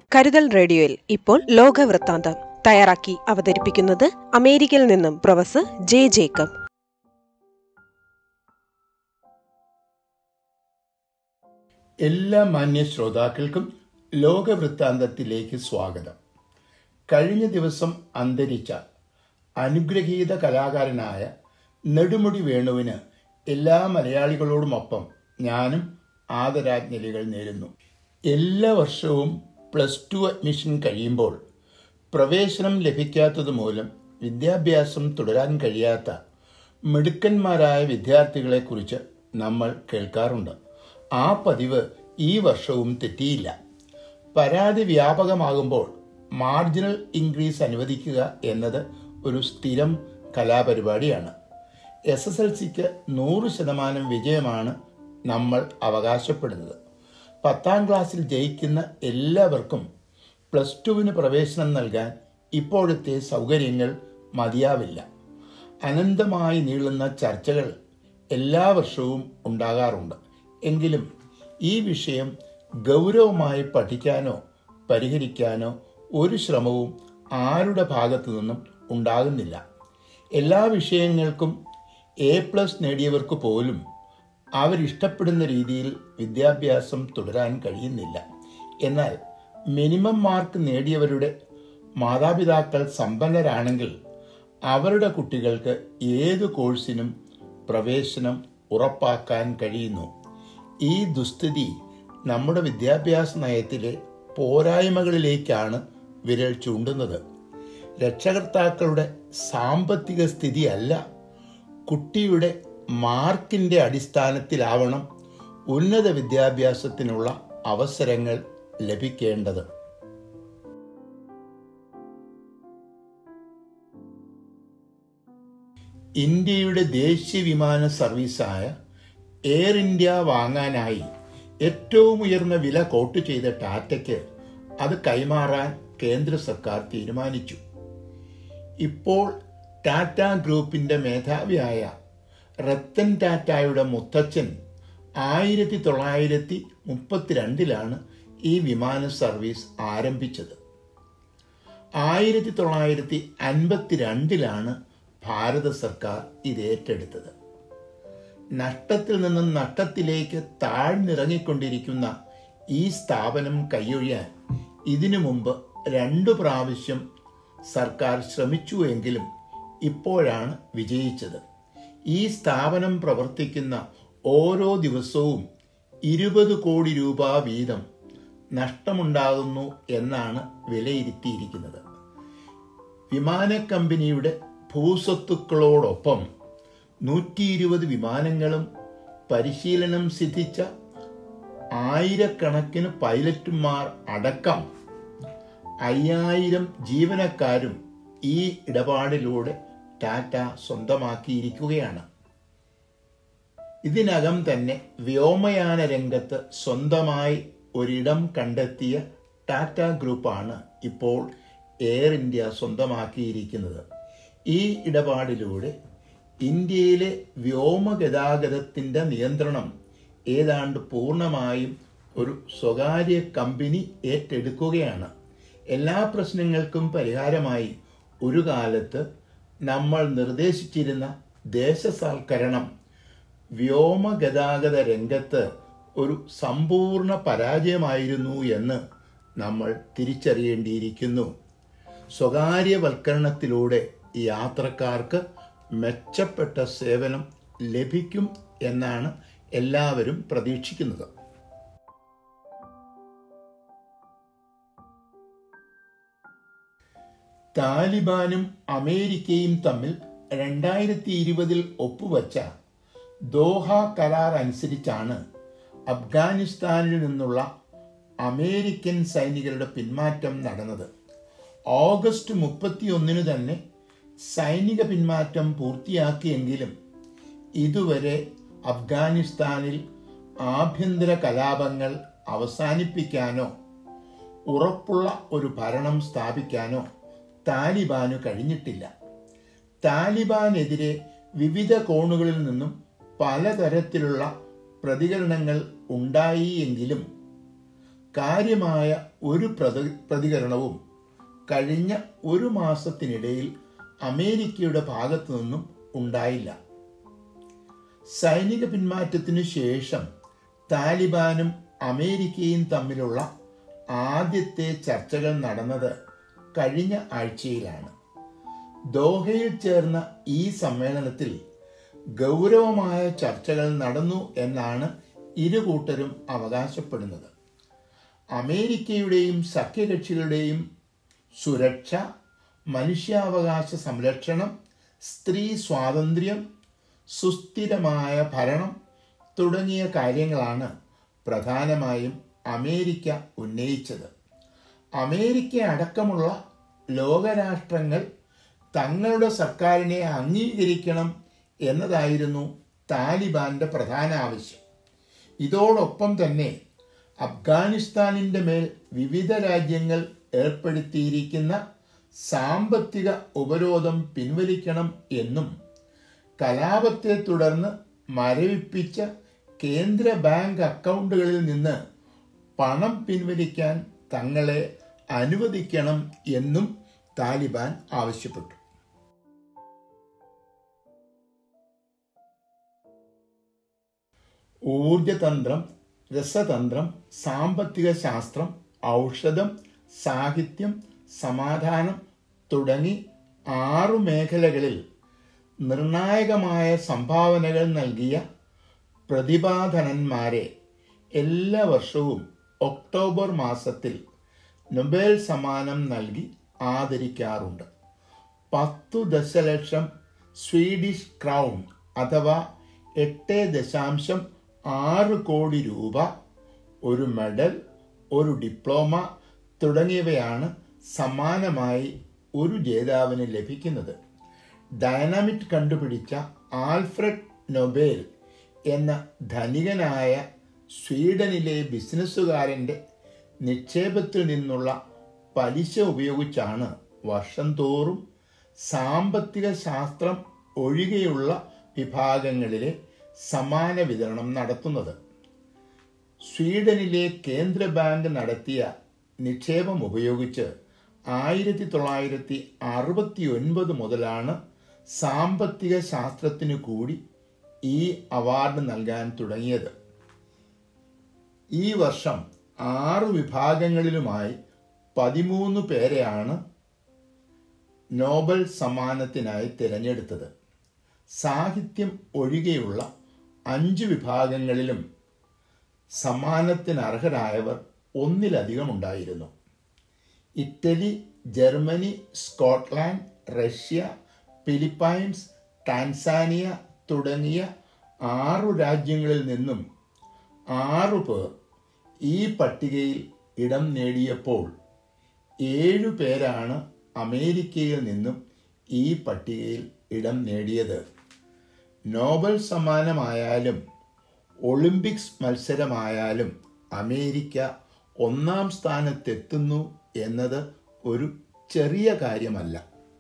കരുതൽ റേഡിയോയിൽ ഇപ്പോൾ ലോകവൃത്താന്തം തയ്യാറാക്കി അവതരിപ്പിക്കുന്നത് അമേരിക്കയിൽ നിന്നും പ്രൊഫസർ ജെ ജേക്കബ്. എല്ലാ മാന്യ ശ്രോതാക്കൾക്കും ലോകവൃത്താന്തത്തിലേക്ക് സ്വാഗതം. കഴിഞ്ഞ ദിവസം അന്തരിച്ച അനുഗ്രഹീത കലാകാരനായ നെടുമുടി വേണുവിന് എല്ലാ മലയാളികളോടുമൊപ്പം ഞാനും ആദരാഞ്ജലികൾ നേരുന്നു. എല്ലാ വർഷവും +2 അഡ്മിഷൻ കഴിയുമ്പോൾ പ്രവേശനം ലഭിക്കാത്തത് മൂലം വിദ്യാഭ്യാസം തുടരാൻ കഴിയാത്ത മിടുക്കന്മാരായ വിദ്യാർത്ഥികളെക്കുറിച്ച് നമ്മൾ കേൾക്കാറുണ്ട്. ആ പതിവ് ഈ വർഷവും തെറ്റിയില്ല. പരാതി വ്യാപകമാകുമ്പോൾ മാർജിനൽ ഇൻക്രീസ് അനുവദിക്കുക എന്നത് ഒരു സ്ഥിരം കലാപരിപാടിയാണ്. SSLCക്ക് 100% വിജയമാണ് നമ്മൾ അവകാശപ്പെടുന്നത്. 10ാം ക്ലാസ്സിൽ ജയിക്കുന്ന എല്ലാവർക്കും +2 പ്രവേശനം നൽകാൻ ഇപ്പോഴത്തെ സൗകര്യങ്ങൾ മതിയാവില്ല. അനന്തമായി നീളുന്ന ചർച്ചകൾ എല്ലാ വർഷവും ഉണ്ടാകാറുണ്ട്. എങ്കിലും ഈ വിഷയം ഗൗരവമായി പഠിക്കാനോ പരിഹരിക്കാനോ ഒരു ശ്രമവും ആരുടെ ഭാഗത്തു നിന്നും ഉണ്ടാകുന്നില്ല. എല്ലാ വിഷയങ്ങൾക്കും A+ നേടിയവർക്ക് പോലും അവരിഷ്ടപ്പെടുന്ന രീതിയിൽ വിദ്യാഭ്യാസം തുടരാൻ കഴിയുന്നില്ല. എന്നാൽ മിനിമം മാർക്ക് നേടിയവരുടെ മാതാപിതാക്കൾ സമ്പന്നരാണെങ്കിൽ അവരുടെ കുട്ടികൾക്ക് ഏത് കോഴ്സിനും പ്രവേശനം ഉറപ്പാക്കാൻ കഴിയുന്നു. ഈ ദുസ്ഥിതി നമ്മുടെ വിദ്യാഭ്യാസ നയത്തിലെ പോരായ്മകളിലേക്കാണ് വിരൽ ചൂണ്ടുന്നത്. രക്ഷകർത്താക്കളുടെ സാമ്പത്തിക സ്ഥിതിയല്ല കുട്ടിയുടെ മാർക്കിൻ്റെ അടിസ്ഥാനത്തിലാവണം ഉന്നത വിദ്യാഭ്യാസത്തിനുള്ള അവസരങ്ങൾ ലഭിക്കേണ്ടത്. ഇന്ത്യയുടെ ദേശീയ വിമാന സർവീസായ എയർ ഇന്ത്യ വാങ്ങാനായി ഏറ്റവും ഉയർന്ന വില കോട്ട് ചെയ്ത ടാറ്റയ്ക്ക് അത് കൈമാറാൻ കേന്ദ്ര സർക്കാർ തീരുമാനിച്ചു. ഇപ്പോൾ ടാറ്റ ഗ്രൂപ്പിന്റെ മേധാവിയായ രത്തൻ ടാറ്റയുടെ മുത്തച്ഛൻ 1932 ഈ വിമാന സർവീസ് ആരംഭിച്ചത്. 1952 ഭാരത സർക്കാർ ഇത് ഏറ്റെടുത്തത്. നഷ്ടത്തിൽ നിന്നും നഷ്ടത്തിലേക്ക് താഴ്ന്നിറങ്ങിക്കൊണ്ടിരിക്കുന്ന ഈ സ്ഥാപനം കൈയൊഴിയാൻ ഇതിനു മുമ്പ് 2 പ്രാവശ്യം സർക്കാർ ശ്രമിച്ചുവെങ്കിലും ഇപ്പോഴാണ് വിജയിച്ചത്. ഈ സ്ഥാപനം പ്രവർത്തിക്കുന്ന ഓരോ ദിവസവും 20 കോടി രൂപ വീതം നഷ്ടമുണ്ടാകുന്നു എന്നാണ് വിലയിരുത്തിയിരിക്കുന്നത്. വിമാന കമ്പനിയുടെ ഭൂസ്വത്തുക്കളോടൊപ്പം 120 വിമാനങ്ങളും പരിശീലനം സിദ്ധിച്ച ആയിരക്കണക്കിന് പൈലറ്റുമാർ അടക്കം 5000 ജീവനക്കാരും ഈ ഇടപാടിലൂടെ ടാറ്റ സ്വന്തമാക്കിയിരിക്കുകയാണ്. ഇതിനകം തന്നെ വ്യോമയാന രംഗത്ത് സ്വന്തമായി ഒരിടം കണ്ടെത്തിയ ടാറ്റ ഗ്രൂപ്പാണ് ഇപ്പോൾ എയർ ഇന്ത്യ സ്വന്തമാക്കിയിരിക്കുന്നത്. ഈ ഇടപാടിലൂടെ ഇന്ത്യയിലെ വ്യോമഗതാഗതത്തിൻ്റെ നിയന്ത്രണം ഏതാണ്ട് പൂർണ്ണമായും ഒരു സ്വകാര്യ കമ്പനി ഏറ്റെടുക്കുകയാണ്. എല്ലാ പ്രശ്നങ്ങൾക്കും പരിഹാരമായി ഒരു കാലത്ത് നമ്മൾ നിർദ്ദേശിച്ചിരുന്ന ദേശസാൽക്കരണം വ്യോമഗതാഗത രംഗത്ത് ഒരു സമ്പൂർണ്ണ പരാജയമായിരുന്നു എന്ന് നമ്മൾ തിരിച്ചറിയേണ്ടിയിരിക്കുന്നു. സ്വകാര്യവൽക്കരണത്തിലൂടെ യാത്രക്കാർക്ക് മെച്ചപ്പെട്ട സേവനം ലഭിക്കും എന്നാണ് എല്ലാവരും പ്രതീക്ഷിക്കുന്നത്. താലിബാനും അമേരിക്കയും തമ്മിൽ 2020 ഒപ്പുവച്ച ദോഹ കരാർ അനുസരിച്ചാണ് അഫ്ഗാനിസ്ഥാനിൽ നിന്നുള്ള അമേരിക്കൻ സൈനികരുടെ പിന്മാറ്റം നടന്നത്. ഓഗസ്റ്റ് 31 തന്നെ സൈനിക പിന്മാറ്റം പൂർത്തിയാക്കിയെങ്കിലും ഇതുവരെ അഫ്ഗാനിസ്ഥാനിൽ ആഭ്യന്തര കലാപങ്ങൾ അവസാനിപ്പിക്കാനോ ഉറപ്പുള്ള ഒരു ഭരണം സ്ഥാപിക്കാനോ താലിബാനു കഴിഞ്ഞിട്ടില്ല. താലിബാനെതിരെ വിവിധ കോണുകളിൽ നിന്നും പലതരത്തിലുള്ള പ്രതികരണങ്ങൾ ഉണ്ടായി എങ്കിലും കാര്യമായ ഒരു പ്രതികരണവും കഴിഞ്ഞ ഒരു മാസത്തിനിടയിൽ അമേരിക്കയുടെ ഭാഗത്തു നിന്നും ഉണ്ടായില്ല. സൈനിക പിന്മാറ്റത്തിനു ശേഷം താലിബാനും അമേരിക്കയും തമ്മിലുള്ള ആദ്യത്തെ ചർച്ചകൾ നടന്നത് കഴിഞ്ഞ ആഴ്ചയിലാണ്. ദോഹയിൽ ചേർന്ന ഈ സമ്മേളനത്തിൽ ഗൗരവമായ ചർച്ചകൾ നടന്നു എന്നാണ് ഇരുകൂട്ടരും അവകാശപ്പെടുന്നത്. അമേരിക്കയുടെയും സഖ്യകക്ഷികളുടെയും സുരക്ഷ, മനുഷ്യാവകാശ സംരക്ഷണം, സ്ത്രീ സ്വാതന്ത്ര്യം, സുസ്ഥിരമായ ഭരണം തുടങ്ങിയ കാര്യങ്ങളാണ് പ്രധാനമായും അമേരിക്ക ഉന്നയിച്ചത്. അമേരിക്ക അടക്കമുള്ള ലോകരാഷ്ട്രങ്ങൾ തങ്ങളുടെ സർക്കാരിനെ അംഗീകരിക്കണം എന്നതായിരുന്നു താലിബാന്റെ പ്രധാന ആവശ്യം. ഇതോടൊപ്പം തന്നെ അഫ്ഗാനിസ്ഥാനിൻ്റെ മേൽ വിവിധ രാജ്യങ്ങൾ ഏർപ്പെടുത്തിയിരിക്കുന്ന സാമ്പത്തിക ഉപരോധം പിൻവലിക്കണം എന്നും കലാപത്തെ തുടർന്ന് മരവിപ്പിച്ച കേന്ദ്ര ബാങ്ക് അക്കൗണ്ടുകളിൽ നിന്ന് പണം പിൻവലിക്കാൻ തങ്ങളെ അനുവദിക്കണം എന്നും താലിബാൻ ആവശ്യപ്പെട്ടു. ഊർജതന്ത്രം, രസതന്ത്രം, സാമ്പത്തിക ശാസ്ത്രം, ഔഷധം, സാഹിത്യം, സമാധാനം തുടങ്ങി 6 മേഖലകളിൽ നിർണായകമായ സംഭാവനകൾ നൽകിയ പ്രതിഭാധനന്മാരെ എല്ലാ വർഷവും ഒക്ടോബർ മാസത്തിൽ നൊബേൽ സമ്മാനം നൽകി ആദരിക്കാറുണ്ട്. 10 ദശലക്ഷം സ്വീഡിഷ് ക്രൗൺ അഥവാ 8.6 കോടി രൂപ, ഒരു മെഡൽ, ഒരു ഡിപ്ലോമ തുടങ്ങിയവയാണ് സമ്മാനമായി ഒരു ജേതാവിന് ലഭിക്കുന്നത്. ഡൈനാമിറ്റ് കണ്ടുപിടിച്ച ആൽഫ്രഡ് നൊബേൽ എന്ന ധനികനായ സ്വീഡനിലെ ബിസിനസ്സുകാരൻ്റെ നിക്ഷേപത്തിൽ നിന്നുള്ള പലിശ ഉപയോഗിച്ചാണ് വർഷം തോറും സാമ്പത്തിക ശാസ്ത്രം ഒഴികെയുള്ള വിഭാഗങ്ങളിലെ സമ്മാന വിതരണം നടത്തുന്നത്. സ്വീഡനിലെ കേന്ദ്ര ബാങ്ക് നടത്തിയ നിക്ഷേപം ഉപയോഗിച്ച് 1969 മുതലാണ് സാമ്പത്തിക ശാസ്ത്രത്തിനു കൂടി ഈ അവാർഡ് നൽകാൻ തുടങ്ങിയത്. ഈ വർഷം 6 വിഭാഗങ്ങളിലുമായി 13 പേരെയാണ് നോബൽ സമ്മാനത്തിനായി തിരഞ്ഞെടുത്തത്. സാഹിത്യം ഒഴികെയുള്ള 5 വിഭാഗങ്ങളിലും സമ്മാനത്തിന് അർഹരായവർ ഒന്നിലധികം ഉണ്ടായിരുന്നു. Italy, Germany, Scotland, Russia, Philippines, Tanzania തുടങ്ങിയ 6 രാജ്യങ്ങളിൽ നിന്നും 6 പേർ ഈ പട്ടികയിൽ ഇടം നേടിയപ്പോൾ 7 പേരാണ് അമേരിക്കയിൽ നിന്നും ഈ പട്ടികയിൽ ഇടം നേടിയത്. നോബൽ സമ്മാനമായാലും ഒളിമ്പിക്സ് മത്സരമായാലും അമേരിക്ക 1-ാം സ്ഥാനത്തെത്തുന്നു എന്നത് ഒരു ചെറിയ കാര്യമല്ല.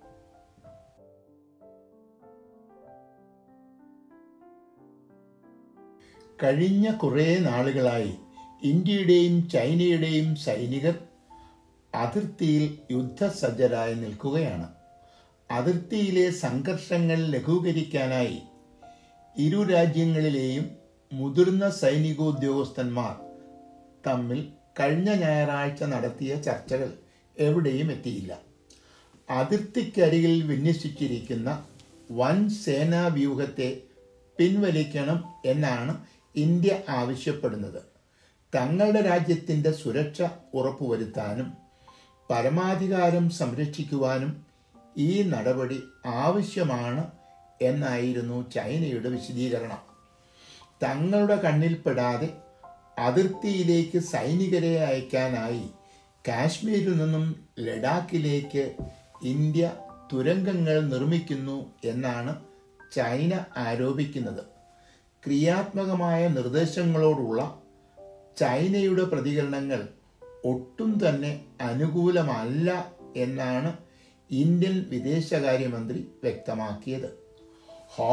കഴിഞ്ഞ കുറേ നാളുകളായി ഇന്ത്യയുടെയും ചൈനയുടെയും സൈനികർ അതിർത്തിയിൽ യുദ്ധസജ്ജരായി നിൽക്കുകയാണ്. അതിർത്തിയിലെ സംഘർഷങ്ങൾ ലഘൂകരിക്കാനായി ഇരു രാജ്യങ്ങളിലെയും മുതിർന്ന സൈനികോദ്യോഗസ്ഥന്മാർ തമ്മിൽ കഴിഞ്ഞ ഞായറാഴ്ച നടത്തിയ ചർച്ചകൾ എവിടെയും എത്തിയില്ല. അതിർത്തിക്കരികിൽ വിന്യസിച്ചിരിക്കുന്ന വൻ സേനാ വ്യൂഹത്തെ പിൻവലിക്കണം എന്നാണ് ഇന്ത്യ ആവശ്യപ്പെടുന്നത്. തങ്ങളുടെ രാജ്യത്തിൻ്റെ സുരക്ഷ ഉറപ്പുവരുത്താനും പരമാധികാരം സംരക്ഷിക്കുവാനും ഈ നടപടി ആവശ്യമാണ് എന്നായിരുന്നു ചൈനയുടെ വിശദീകരണം. തങ്ങളുടെ കണ്ണിൽപ്പെടാതെ അതിർത്തിയിലേക്ക് സൈനികരെ അയക്കാനായി കാശ്മീരിൽ നിന്നും ലഡാക്കിലേക്ക് ഇന്ത്യ തുരങ്കങ്ങൾ നിർമ്മിക്കുന്നു എന്നാണ് ചൈന ആരോപിക്കുന്നത്. ക്രിയാത്മകമായ നിർദ്ദേശങ്ങളോടുള്ള ചൈനയുടെ പ്രതികരണങ്ങൾ ഒട്ടും തന്നെ അനുകൂലമല്ല എന്നാണ് ഇന്ത്യൻ വിദേശകാര്യമന്ത്രി വ്യക്തമാക്കിയത്.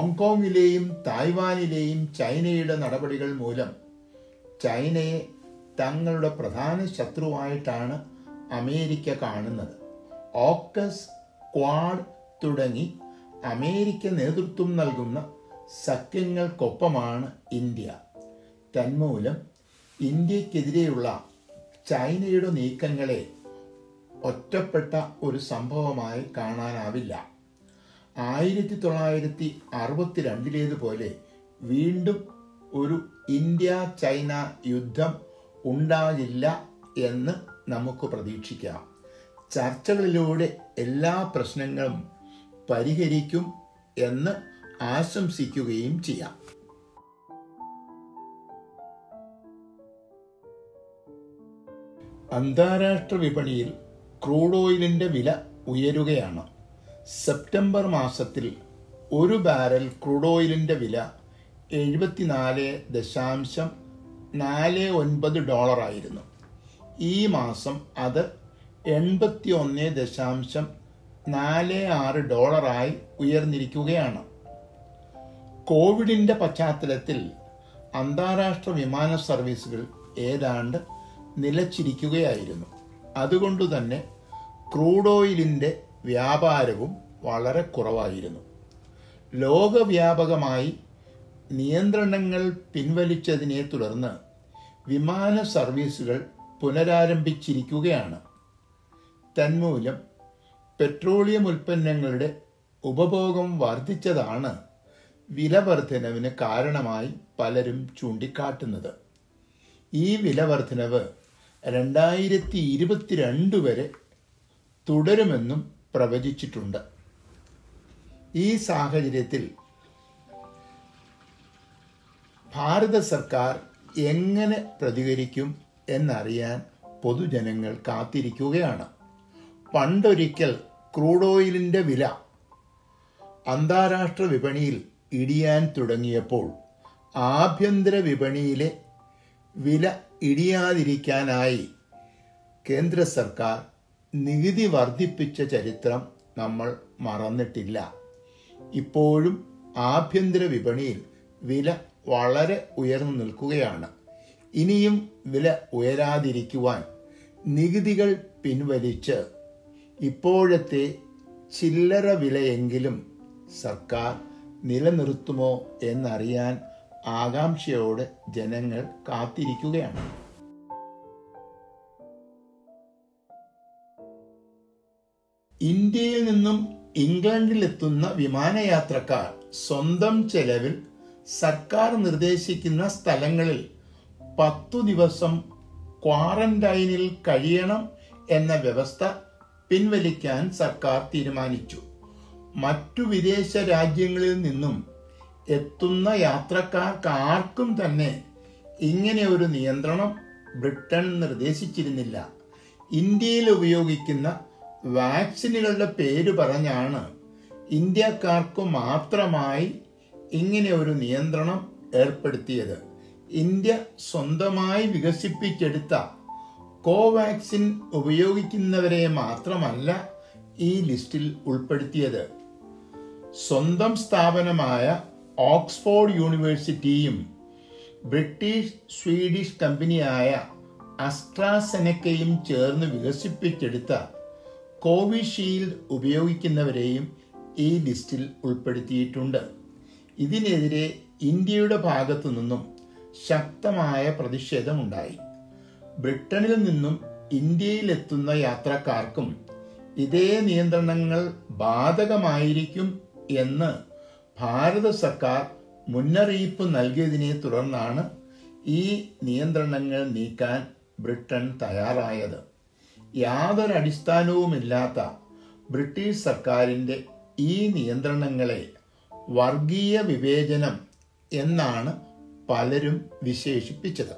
ഹോങ്കോങ്ങിലെയും തായ്വാനിലെയും ചൈനയുടെ നടപടികൾ മൂലം ചൈനയെ തങ്ങളുടെ പ്രധാന ശത്രുവായിട്ടാണ് അമേരിക്ക കാണുന്നത്. ഓക്കസ്, ക്വാഡ് തുടങ്ങി അമേരിക്ക നേതൃത്വം നൽകുന്ന സഖ്യങ്ങൾക്കൊപ്പമാണ് ഇന്ത്യ. തന്മൂലം ഇന്ത്യക്കെതിരെയുള്ള ചൈനയുടെ നീക്കങ്ങളെ ഒറ്റപ്പെട്ട ഒരു സംഭവമായി കാണാനാവില്ല. 1962 വീണ്ടും ഒരു ഇന്ത്യ ചൈന യുദ്ധം ഉണ്ടാകില്ല എന്ന് നമുക്ക് പ്രതീക്ഷിക്കാം. ചർച്ചകളിലൂടെ എല്ലാ പ്രശ്നങ്ങളും പരിഹരിക്കും എന്ന് ആശംസിക്കുകയും ചെയ്യാം. അന്താരാഷ്ട്ര വിപണിയിൽ ക്രൂഡ് ഓയിലിന്റെ വില ഉയരുകയാണ്. സെപ്റ്റംബർ മാസത്തിൽ ഒരു ബാരൽ ക്രൂഡ് ഓയിലിന്റെ വില $74.49 ആയിരുന്നു. ഈ മാസം അത് $81.46 ഉയർന്നിരിക്കുകയാണ്. കോവിഡിന്റെ പശ്ചാത്തലത്തിൽ അന്താരാഷ്ട്ര വിമാന സർവീസുകൾ ഏതാണ്ട് നിലച്ചിരിക്കുകയായിരുന്നു. അതുകൊണ്ടുതന്നെ ക്രൂഡ് ഓയിലിന്റെ വ്യാപാരവും വളരെ കുറവായിരുന്നു. ലോകവ്യാപകമായി നിയന്ത്രണങ്ങൾ പിൻവലിച്ചതിനെ തുടർന്ന് വിമാന സർവീസുകൾ പുനരാരംഭിച്ചിരിക്കുകയാണ്. തന്മൂലം പെട്രോളിയം ഉൽപ്പന്നങ്ങളുടെ ഉപഭോഗം വർദ്ധിച്ചതാണ് വില വർധനവിന് കാരണമായി പലരും ചൂണ്ടിക്കാട്ടുന്നത്. ഈ വില വർധനവ് 2022 വരെ തുടരുമെന്നും പ്രവചിച്ചിട്ടുണ്ട്. ഈ സാഹചര്യത്തിൽ ഭാരത സർക്കാർ എങ്ങനെ പ്രതികരിക്കും എന്നറിയാൻ പൊതുജനങ്ങൾ കാത്തിരിക്കുകയാണ്. പണ്ടൊരിക്കൽ ക്രൂഡ് ഓയിലിന്റെ വില അന്താരാഷ്ട്ര വിപണിയിൽ ഇടിയാൻ തുടങ്ങിയപ്പോൾ ആഭ്യന്തര വിപണിയിലെ വില ഇടിയാതിരിക്കാനായി കേന്ദ്ര സർക്കാർ നികുതി വർദ്ധിപ്പിച്ച ചരിത്രം നമ്മൾ മറന്നിട്ടില്ല. ഇപ്പോഴും ആഭ്യന്തര വിപണിയിൽ വില വളരെ ഉയർന്നു നിൽക്കുകയാണ്. ഇനിയും വില ഉയരാതിരിക്കുവാൻ നികുതികൾ പിൻവലിച്ച് ഇപ്പോഴത്തെ ചില്ലറ വിലയെങ്കിലും സർക്കാർ നിലനിർത്തുമോ എന്നറിയാൻ ആകാംക്ഷയോടെ ജനങ്ങൾ കാത്തിരിക്കുകയാണ്. ഇന്ത്യയിൽ നിന്നും ഇംഗ്ലണ്ടിലെത്തുന്ന വിമാനയാത്രക്കാർ സ്വന്തം ചെലവിൽ സർക്കാർ നിർദ്ദേശിക്കുന്ന സ്ഥലങ്ങളിൽ 10 ദിവസം ക്വാറന്റൈനിൽ കഴിയണം എന്ന വ്യവസ്ഥ പിൻവലിക്കാൻ സർക്കാർ തീരുമാനിച്ചു. മറ്റു വിദേശ രാജ്യങ്ങളിൽ നിന്നും എത്തുന്ന യാത്രക്കാർക്ക് ആർക്കും തന്നെ ഇങ്ങനെ ഒരു നിയന്ത്രണം ബ്രിട്ടൻ നിർദ്ദേശിച്ചിരുന്നില്ല. ഇന്ത്യയിൽ ഉപയോഗിക്കുന്ന വാക്സിനുകളുടെ പേര് പറഞ്ഞാണ് ഇന്ത്യക്കാർക്ക് മാത്രമായി ഇങ്ങനെ ഒരു നിയന്ത്രണം ഏർപ്പെടുത്തിയത്. ഇന്ത്യ സ്വന്തമായി വികസിപ്പിച്ചെടുത്ത കോവാക്സിൻ ഉപയോഗിക്കുന്നവരെ മാത്രമല്ല ഈ ലിസ്റ്റിൽ ഉൾപ്പെടുത്തിയത്. സ്വന്തം സ്ഥാപനമായ ഓക്സ്ഫോർഡ് യൂണിവേഴ്സിറ്റിയും ബ്രിട്ടീഷ് സ്വീഡിഷ് കമ്പനിയായ അസ്ട്രാസെനക്കയും ചേർന്ന് വികസിപ്പിച്ചെടുത്ത കോവിഷീൽഡ് ഉപയോഗിക്കുന്നവരെയും ഈ ലിസ്റ്റിൽ ഉൾപ്പെടുത്തിയിട്ടുണ്ട്. ഇതിനെതിരെ ഇന്ത്യയുടെ ഭാഗത്തു നിന്നും ശക്തമായ പ്രതിഷേധമുണ്ടായി. ബ്രിട്ടനിൽ നിന്നും ഇന്ത്യയിലെത്തുന്ന യാത്രക്കാർക്കും ഇതേ നിയന്ത്രണങ്ങൾ ബാധകമായിരിക്കും എന്ന് ഭാരത സർക്കാർ മുന്നറിയിപ്പ് നൽകിയതിനെ തുടർന്നാണ് ഈ നിയന്ത്രണങ്ങൾ നീക്കാൻ ബ്രിട്ടൻ തയ്യാറായത്. യാതൊരു അടിസ്ഥാനവുമില്ലാത്ത ബ്രിട്ടീഷ് സർക്കാരിൻ്റെ ഈ നിയന്ത്രണങ്ങളെ വർഗീയ വിവേചനം എന്നാണ് പലരും വിശേഷിപ്പിച്ചത്.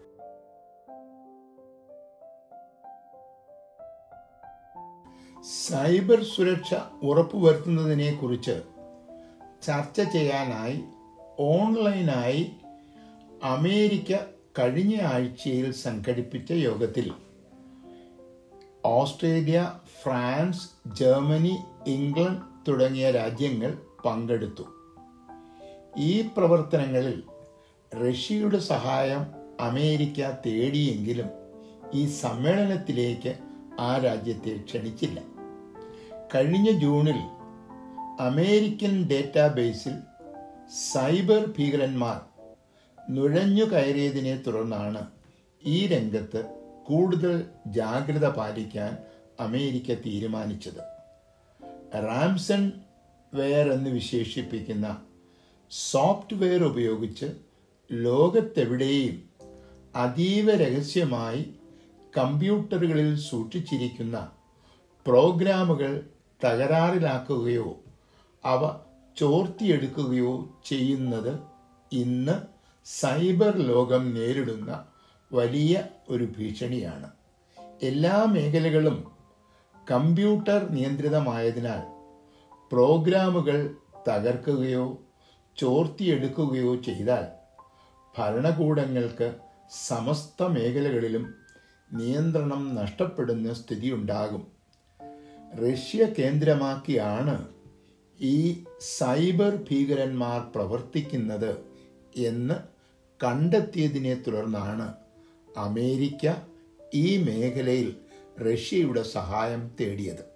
സൈബർ സുരക്ഷ ഉറപ്പുവരുത്തുന്നതിനെ കുറിച്ച് ചർച്ച ചെയ്യാനായി ഓൺലൈനായി അമേരിക്ക കഴിഞ്ഞ ആഴ്ചയിൽ സംഘടിപ്പിച്ച യോഗത്തിൽ ഓസ്ട്രേലിയ, ഫ്രാൻസ്, ജർമ്മനി, ഇംഗ്ലണ്ട് തുടങ്ങിയ രാജ്യങ്ങൾ പങ്കെടുത്തു. ഈ പ്രവർത്തനങ്ങളിൽ റഷ്യയുടെ സഹായം അമേരിക്ക തേടിയെങ്കിലും ഈ സമ്മേളനത്തിലേക്ക് ആ രാജ്യത്തെ ക്ഷണിച്ചില്ല. കഴിഞ്ഞ ജൂണിൽ അമേരിക്കൻ ഡേറ്റാബേസിൽ സൈബർ ഭീകരന്മാർ നുഴഞ്ഞു കയറിയതിനെ തുടർന്നാണ് ഈ രംഗത്ത് കൂടുതൽ ജാഗ്രത പാലിക്കാൻ അമേരിക്ക തീരുമാനിച്ചത്. റാംസൺ വെയർ എന്ന് വിശേഷിപ്പിക്കുന്ന സോഫ്റ്റ്വെയർ ഉപയോഗിച്ച് ലോകത്തെവിടെയും അതീവ രഹസ്യമായി കമ്പ്യൂട്ടറുകളിൽ സൂക്ഷിച്ചിരിക്കുന്ന പ്രോഗ്രാമുകൾ തകരാറിലാക്കുകയോ അവ ചോർത്തിയെടുക്കുകയോ ചെയ്യുന്നത് ഇന്ന് സൈബർ ലോകം നേരിടുന്ന വലിയ ഒരു ഭീഷണിയാണ്. എല്ലാ മേഖലകളും കമ്പ്യൂട്ടർ നിയന്ത്രിതമായതിനാൽ പ്രോഗ്രാമുകൾ തകർക്കുകയോ ചോർത്തിയെടുക്കുകയോ ചെയ്താൽ ഭരണകൂടങ്ങൾക്ക് സമസ്ത മേഖലകളിലും നിയന്ത്രണം നഷ്ടപ്പെടുന്ന സ്ഥിതിയുണ്ടാകും. റഷ്യ കേന്ദ്രമാക്കിയാണ് ഈ സൈബർ ഭീകരന്മാർ പ്രവർത്തിക്കുന്നത് എന്ന് കണ്ടെത്തിയതിനെ തുടർന്നാണ് അമേരിക്ക ഈ മേഖലയിൽ റഷ്യയുടെ സഹായം തേടിയത്.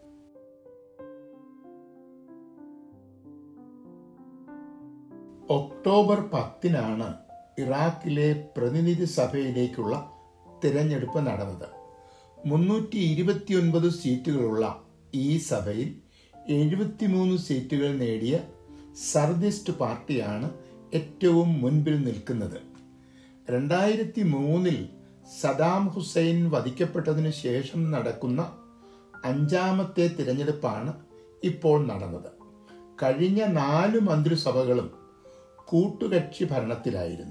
ഒക്ടോബർ 10 ഇറാഖിലെ പ്രതിനിധി സഭയിലേക്കുള്ള തിരഞ്ഞെടുപ്പ് നടന്നത്. 329 സീറ്റുകളുള്ള ഈ സഭയിൽ 73 സീറ്റുകൾ നേടിയ സർദിസ്റ്റ് പാർട്ടിയാണ് ഏറ്റവും മുൻപിൽ നിൽക്കുന്നത്. 2003 സദാം ഹുസൈൻ വധിക്കപ്പെട്ടതിനു ശേഷം നടക്കുന്ന 5ാമത്തെ തിരഞ്ഞെടുപ്പാണ് ഇപ്പോൾ നടന്നത്. കഴിഞ്ഞ 4 മന്ത്രിസഭകളും കൂട്ടുകക്ഷി ഭരണത്തിലായിരുന്നു.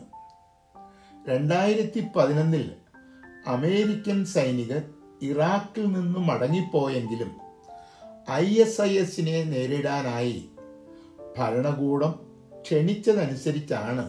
2011 അമേരിക്കൻ സൈനികർ ഇറാഖിൽ നിന്നും മടങ്ങിപ്പോയെങ്കിലും ISISനെ നേരിടാനായി ഭരണകൂടം ക്ഷണിച്ചതനുസരിച്ചാണ്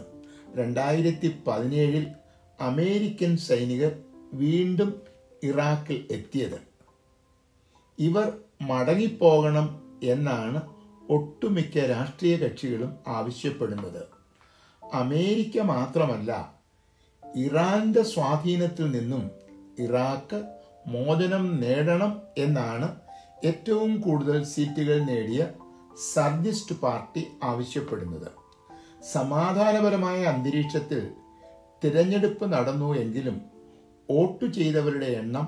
2017 അമേരിക്കൻ സൈനികർ വീണ്ടും ഇറാഖിൽ എത്തിയത്. ഇവർ മടങ്ങിപ്പോകണം എന്നാണ് ഒട്ടുമിക്ക രാഷ്ട്രീയ കക്ഷികളും ആവശ്യപ്പെടുന്നത്. അമേരിക്ക മാത്രമല്ല, ഇറാന്റെ സ്വാധീനത്തിൽ നിന്നും ഇറാഖ് മോചനം നേടണം എന്നാണ് ഏറ്റവും കൂടുതൽ സീറ്റുകൾ നേടിയ സർദിസ്റ്റ് പാർട്ടി ആവശ്യപ്പെടുന്നത്. സമാധാനപരമായ അന്തരീക്ഷത്തിൽ തിരഞ്ഞെടുപ്പ് നടന്നു എങ്കിലും വോട്ട് ചെയ്തവരുടെ എണ്ണം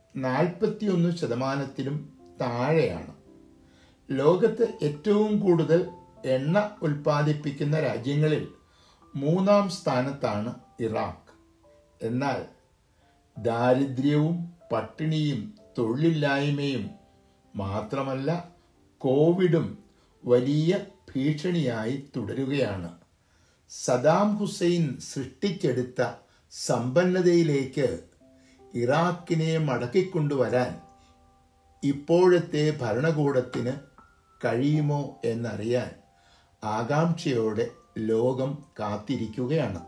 41% താഴെയാണ്. ലോകത്ത് ഏറ്റവും കൂടുതൽ എണ്ണ ഉൽപ്പാദിപ്പിക്കുന്ന രാജ്യങ്ങളിൽ 3ാം സ്ഥാനത്താണ് ഇറാഖ്. എന്നാൽ ദാരിദ്ര്യവും പട്ടിണിയും തൊഴിലില്ലായ്മയും മാത്രമല്ല, കോവിഡും വലിയ ഭീഷണിയായി തുടരുകയാണ്. സദാം ഹുസൈൻ സൃഷ്ടിച്ചെടുത്ത സമ്പന്നതയിലേക്ക് ഇറാഖിനെ മടക്കിക്കൊണ്ടുവരാൻ ഇപ്പോഴത്തെ ഭരണകൂടത്തിന് കഴിയുമോ എന്നറിയാൻ ആകാംക്ഷയോടെ ലോകം കാത്തിരിക്കുകയാണ്.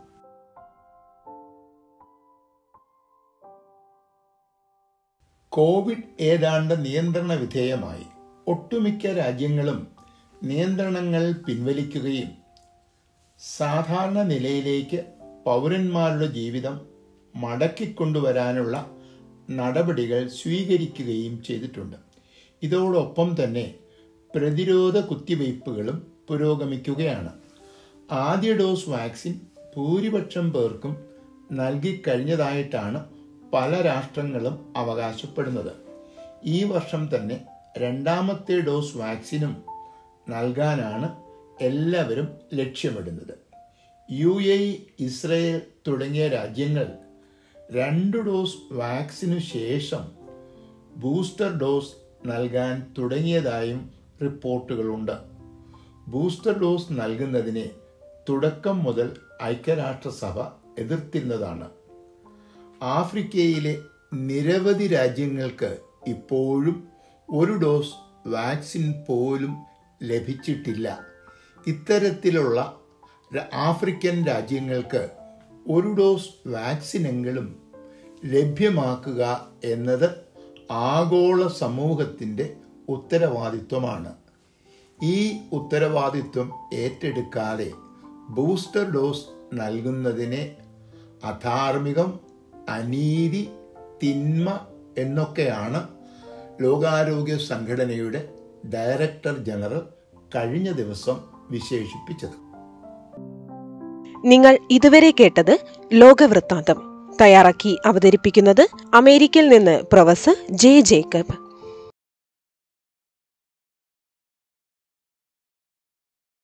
കോവിഡ് ഏതാണ്ട് നിയന്ത്രണ വിധേയമായി. ഒട്ടുമിക്ക രാജ്യങ്ങളും നിയന്ത്രണങ്ങൾ പിൻവലിക്കുകയും സാധാരണ നിലയിലേക്ക് പൗരന്മാരുടെ ജീവിതം മടക്കിക്കൊണ്ടുവരാനുള്ള നടപടികൾ സ്വീകരിക്കുകയും ചെയ്തിട്ടുണ്ട്. ഇതോടൊപ്പം തന്നെ പ്രതിരോധ കുത്തിവയ്പ്പുകളും പുരോഗമിക്കുകയാണ്. ആദ്യ ഡോസ് വാക്സിൻ ഭൂരിപക്ഷം പേർക്കും നൽകിക്കഴിഞ്ഞതായിട്ടാണ് പല രാഷ്ട്രങ്ങളും അവകാശപ്പെടുന്നത്. ഈ വർഷം തന്നെ 2ാമത്തെ ഡോസ് വാക്സിനും നൽകാനാണ് എല്ലാവരും ലക്ഷ്യമിടുന്നത്. UAE, ഇസ്രയേൽ തുടങ്ങിയ രാജ്യങ്ങൾ 2 ഡോസ് വാക്സിനു ശേഷം ബൂസ്റ്റർ ഡോസ് നൽകാൻ തുടങ്ങിയതായും റിപ്പോർട്ടുകളുണ്ട്. ബൂസ്റ്റർ ഡോസ് നൽകുന്നതിനെ തുടക്കം മുതൽ ഐക്യരാഷ്ട്രസഭ എതിർത്തിരുന്നതാണ്. ആഫ്രിക്കയിലെ നിരവധി രാജ്യങ്ങൾക്ക് ഇപ്പോഴും 1 ഡോസ് വാക്സിൻ പോലും ലഭിച്ചിട്ടില്ല. ഇത്തരത്തിലുള്ള ആഫ്രിക്കൻ രാജ്യങ്ങൾക്ക് 1 ഡോസ് വാക്സിനെങ്കിലും ലഭ്യമാക്കുക എന്നത് ആഗോള സമൂഹത്തിൻ്റെ ഉത്തരവാദിത്വമാണ്. ഈ ഉത്തരവാദിത്വം ഏറ്റെടുക്കാതെ ബൂസ്റ്റർ ഡോസ് നൽകുന്നതിനെ അധാർമികം, അനീതി, തിന്മ എന്നൊക്കെയാണ് ലോകാരോഗ്യ സംഘടനയുടെ ഡയറക്ടർ ജനറൽ കഴിഞ്ഞ ദിവസം വിശേഷിപ്പിച്ചത്. നിങ്ങൾ ഇതുവരെ കേട്ടത് ലോകവൃത്താന്തം. തയ്യാറാക്കി അവതരിപ്പിക്കുന്നത് അമേരിക്കയിൽ നിന്ന് പ്രൊഫസർ ജെ ജേക്കബ്.